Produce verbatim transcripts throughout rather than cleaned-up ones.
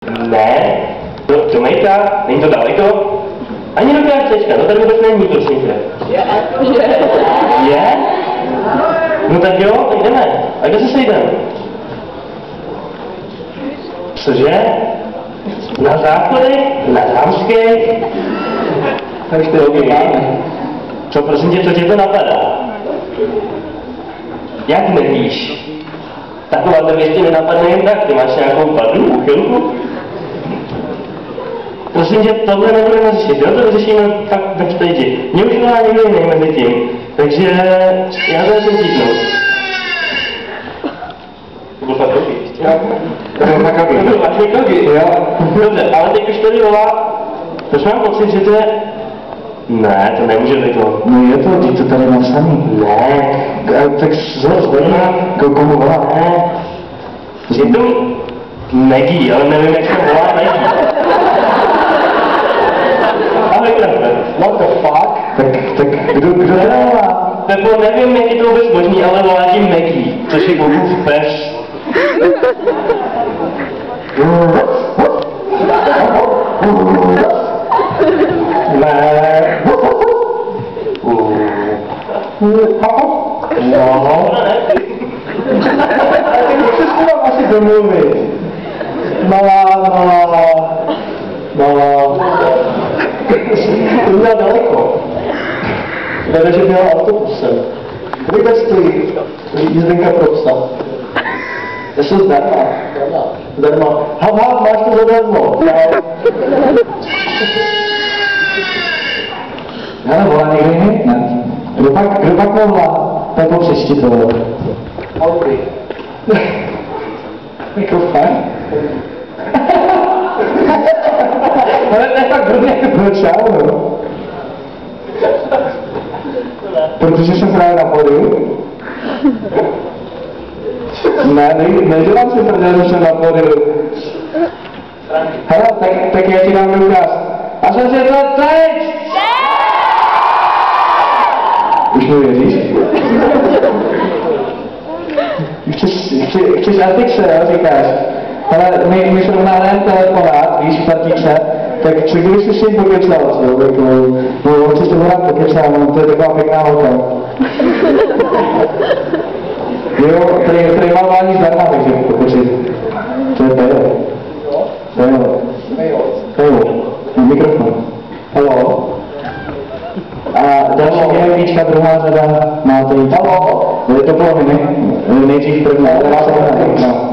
Ne, to, to Mejka, není to daleko? Ani do KFCčka, to tady vůbec není, prosím tě. Je? Je? No tak jo, tak jdeme. A kde se sejdeme? Cože? Na záchodech? Na zámských? Tak to máme. Co prosím tě, co tě to napadá? Jak nevíš? Taková to ještě nenapadne jen tak, ty máš nějakou vadu, úchylku? Prosím tě, tohle nebudeme řešit, jo? To řešíme tak backstage. Mě už byla někdo jiný mezi tím, takže já to jsem týknout. To byl fakt dobrý. To byl fakt dobrý. To byl fakt dobrý, jo? Dobře, ale teď už tady volá, proč mám pocit, že to je... Ne, to nemůže být to. No je to, ty to tady napsaný. Ne, tak zhodná, komu volá? Ne. Je to Maggie, ale nevím, jak se volá Maggie. Ahoj, Králové. What the fuck? Tak, tak kdo, kdo to volá? Nebo nevím, jak je to vůbec možný, ale volá tím Maggie, což je Bogův pes. Ne. No. Ale tak jak se s tím asi domluvit? Malá, malá, malá. To byla daleko. Vede, že měla autobusem. Kde tak stojí? Jízdenka pro psa. To jsou zdarma. Zdarma. Ha, ha, máš to zadarmo. Hele, volá někdo jiný? Ne. Kdo pak, kdo pak mohla? Tak ho příště to bylo. OK. Jako fajn. Ale to je fakt hodně. No čau, no. Protože jsem právě na pódiu. Ne, ne, nedělám si prdel, že jsem na pódiu. Hele, tak, tak já ti dám důkaz. A jsem si to teď! Už mi věříš? Chceš, chceš, chceš Artixe, jo, říkáš. Ale my, my jsme na jeden telefonát, víš, v Partičce, tak co kdyby jsi s ním pokečal, jo, jako, no, on si s tebou rád pokečal, no, to je taková pěkná holka. Jo, tady, tady mám vální zdarma, takže pokečit. To je Pejo. Pejo. Pejo. Mikrofon. Halo. A další GMPčka, druhá řada, máte jít. Halo. Je to poloviny, nejdřív první, ale vás to no.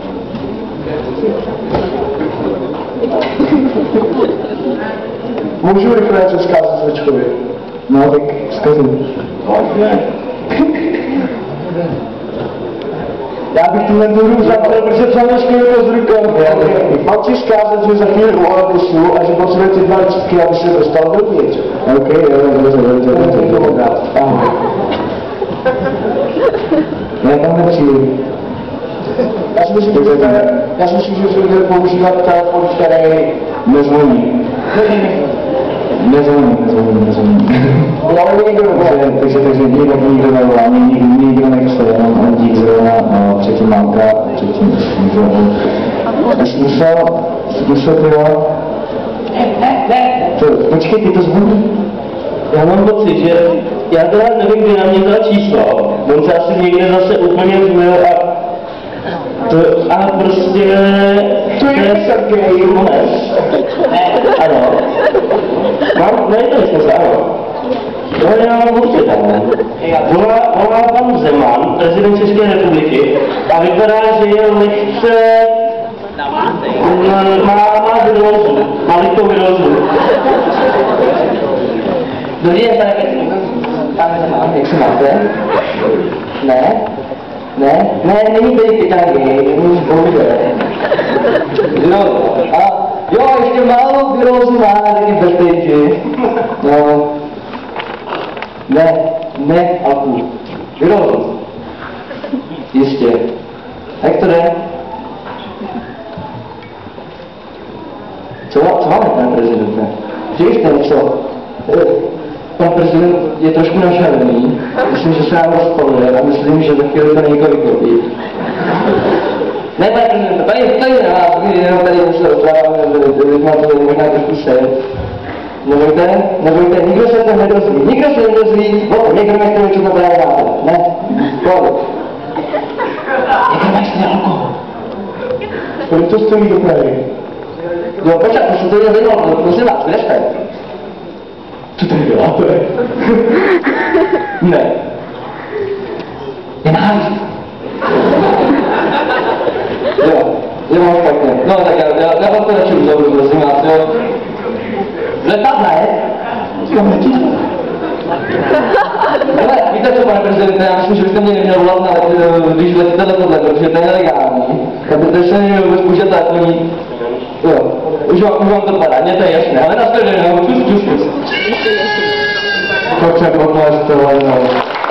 Můžu rychle něco zkázat Zvečkovi? No, tak zkazím. Já bych tuhle důru zapřel, protože přánožky je to z rukou. Mám ti zkázat, že za chvíli u autobusu a že potřebuje ty dva lístky, aby se dostal dovnitř. OK, jo, dobře, dobře, dobře. Ahoj. Já tam nepřijdu. Já si myslím, že budete, já si myslím, že budete používat telefon, který nezvoní. Nezvoní, nezvoní, nezvoní. Ale nikdo nevolá. Takže, takže nikdo, nikdo nevolá, nikdo, nikdo nechce, jenom dík zrovna, no, předtím mámka, předtím nikdo. Smusa, Smusa, ty jo. Počkej, ty to zvoní. Já mám pocit, že já teda nevím, kdy na mě dal číslo. On se asi někde zase úplně zmyl a to, a prostě... To je Sergej Mones. Ano. Mám, ne, to je to, ano. No, já mám určitě, ne. Volá, volá pan Zeman, prezident České republiky, a vypadá, že je lehce... Má, má virózu, má lehkou virózu. Dobrý den, pane Zeman, jak se máte? Ne? Ne? Ne, není tady Titanic, není bohužel. No, a jo, ještě málo virózu má na taky backstage. No. Ne, ne, Alku. Virózu. Jistě. Jak to jde? Co, co máme, pane prezidente? Říšte něco. Pan prezident je trošku našavený, myslím, že se nám rozpaluje a myslím, že za chvíli to nejko vyklopí. Ne, pane prezidente, tady, tady na vás, jenom tady už se rozdáváme, že má to možná trošku set. Nebojte, nebojte, nikdo se to nedozví, nikdo se nedozví, o, někdo nechce, co to právě dáte, ne? Pohodě. Někdo nechce alkohol. Kolik to stojí do Prahy? Jo, počkat, to se to mě zajímalo, prosím vás, kde jste? Co tady děláte? Ne. Je nájist. Jo, je mám špatně. No tak já, já, já vám to radši uzavřu, prosím vás, jo. Letadla, je? Kam letíte? Hele, víte co, pane prezidente, já myslím, že byste mě neměl volat, na, když letíte letadle, protože to je nelegální. Tak byste se měli vůbec použít telefoní. Jo, už vám, už vám to padá, mně to je jasné, ale nashledanou, čus, čus, čus. Pojďme potlézt tohle, no.